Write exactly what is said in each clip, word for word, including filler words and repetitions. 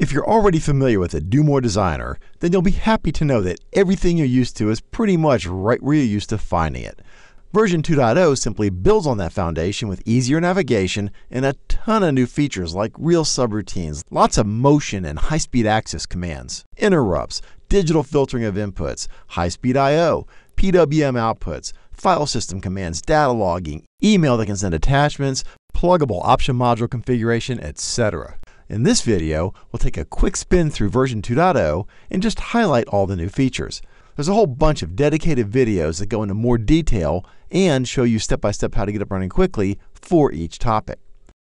If you're already familiar with the Do More Designer, then you'll be happy to know that everything you're used to is pretty much right where you're used to finding it. Version two point oh simply builds on that foundation with easier navigation and a ton of new features like real subroutines, lots of motion and high-speed access commands, interrupts, digital filtering of inputs, high-speed I O, P W M outputs, file system commands, data logging, email that can send attachments, pluggable option module configuration, et cetera. In this video, we'll take a quick spin through version two point oh and just highlight all the new features. There's a whole bunch of dedicated videos that go into more detail and show you step-by-step how to get up running quickly for each topic.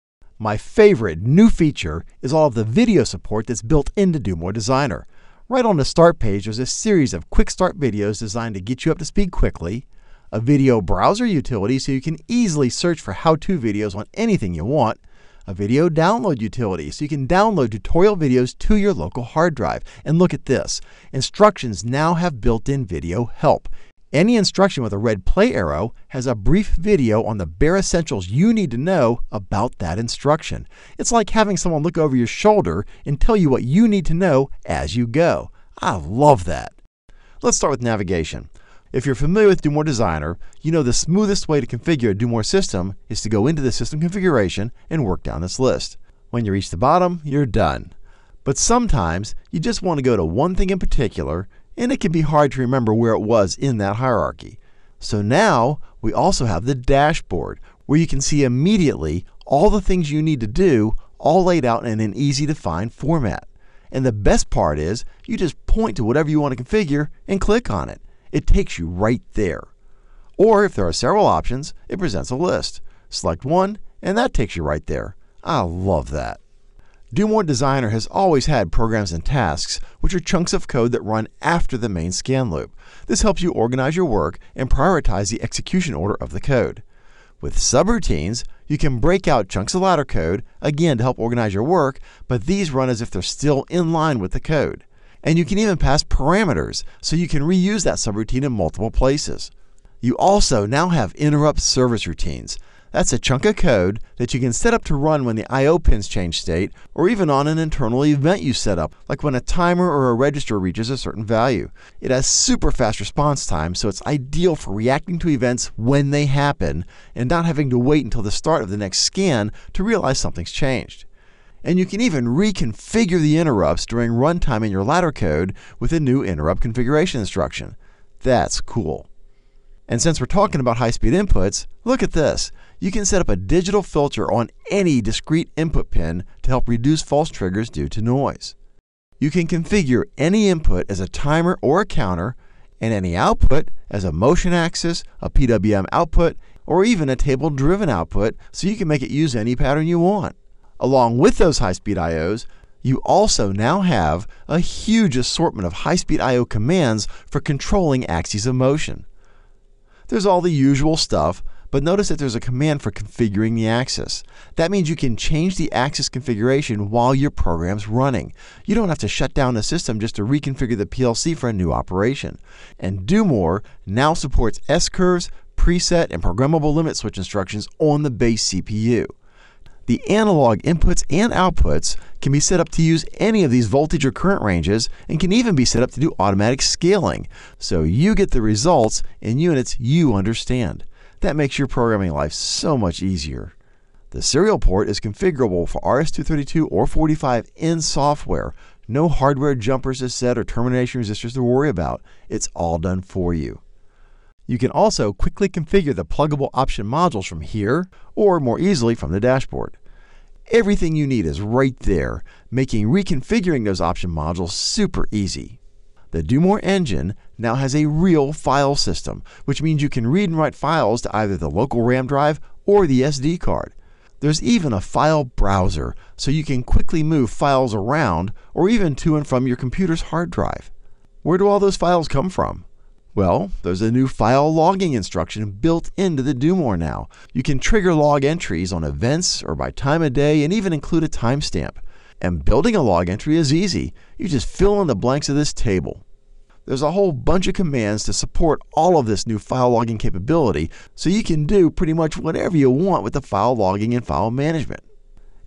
My favorite new feature is all of the video support that's built into Do More Designer. Right on the start page, there's a series of quick start videos designed to get you up to speed quickly, a video browser utility so you can easily search for how-to videos on anything you want, a video download utility so you can download tutorial videos to your local hard drive. And look at this. Instructions now have built-in video help. Any instruction with a red play arrow has a brief video on the bare essentials you need to know about that instruction. It's like having someone look over your shoulder and tell you what you need to know as you go. I love that. Let's start with navigation. If you're familiar with Do More Designer, you know the smoothest way to configure a Do More system is to go into the system configuration and work down this list. When you reach the bottom, you're done. But sometimes you just want to go to one thing in particular, and it can be hard to remember where it was in that hierarchy. So now we also have the dashboard, where you can see immediately all the things you need to do, all laid out in an easy to find format. And the best part is you just point to whatever you want to configure and click on it. It takes you right there. Or if there are several options, it presents a list. Select one, and that takes you right there. I love that. Do More Designer has always had programs and tasks, which are chunks of code that run after the main scan loop. This helps you organize your work and prioritize the execution order of the code. With subroutines, you can break out chunks of ladder code, again to help organize your work, but these run as if they're still in line with the code. And you can even pass parameters, so you can reuse that subroutine in multiple places. You also now have interrupt service routines. That's a chunk of code that you can set up to run when the I O pins change state, or even on an internal event you set up, like when a timer or a register reaches a certain value. It has super fast response time, so it's ideal for reacting to events when they happen, and not having to wait until the start of the next scan to realize something's changed. And you can even reconfigure the interrupts during runtime in your ladder code with a new interrupt configuration instruction. That's cool. And since we're talking about high-speed inputs, look at this. You can set up a digital filter on any discrete input pin to help reduce false triggers due to noise. You can configure any input as a timer or a counter, and any output as a motion axis, a P W M output, or even a table-driven output, so you can make it use any pattern you want. Along with those high-speed I Os, you also now have a huge assortment of high-speed I O commands for controlling axes of motion. There's all the usual stuff, but notice that there's a command for configuring the axis. That means you can change the axis configuration while your program's running. You don't have to shut down the system just to reconfigure the P L C for a new operation. And Do More now supports S-curves, preset, and programmable limit switch instructions on the base C P U. The analog inputs and outputs can be set up to use any of these voltage or current ranges, and can even be set up to do automatic scaling, so you get the results in units you understand. That makes your programming life so much easier. The serial port is configurable for R S two thirty-two or forty-five in software. No hardware jumpers to set or termination resistors to worry about. It's all done for you. You can also quickly configure the pluggable option modules from here, or more easily from the dashboard. Everything you need is right there, making reconfiguring those option modules super easy. The Do More engine now has a real file system, which means you can read and write files to either the local RAM drive or the S D card. There's even a file browser, so you can quickly move files around or even to and from your computer's hard drive. Where do all those files come from? Well, there's a new file logging instruction built into the Do More now. You can trigger log entries on events or by time of day, and even include a timestamp. And building a log entry is easy. You just fill in the blanks of this table. There's a whole bunch of commands to support all of this new file logging capability, so you can do pretty much whatever you want with the file logging and file management.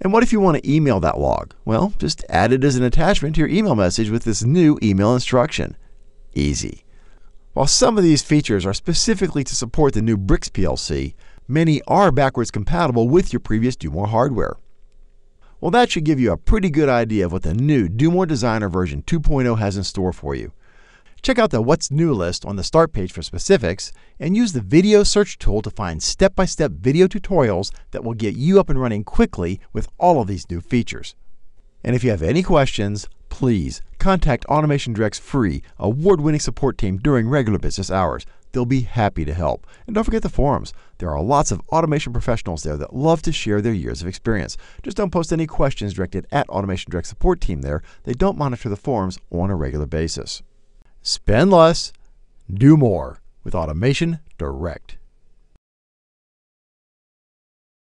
And what if you want to email that log? Well, just add it as an attachment to your email message with this new email instruction. Easy. While some of these features are specifically to support the new B R X P L C, many are backwards compatible with your previous Do More hardware. Well, that should give you a pretty good idea of what the new Do More Designer version two point oh has in store for you. Check out the What's New list on the Start page for specifics, and use the video search tool to find step-by-step video tutorials that will get you up and running quickly with all of these new features. And if you have any questions, please contact Automation Direct's free, award-winning support team during regular business hours. They'll be happy to help. And don't forget the forums. There are lots of automation professionals there that love to share their years of experience. Just don't post any questions directed at Automation Direct support team there. They don't monitor the forums on a regular basis. Spend less, do more with Automation Direct.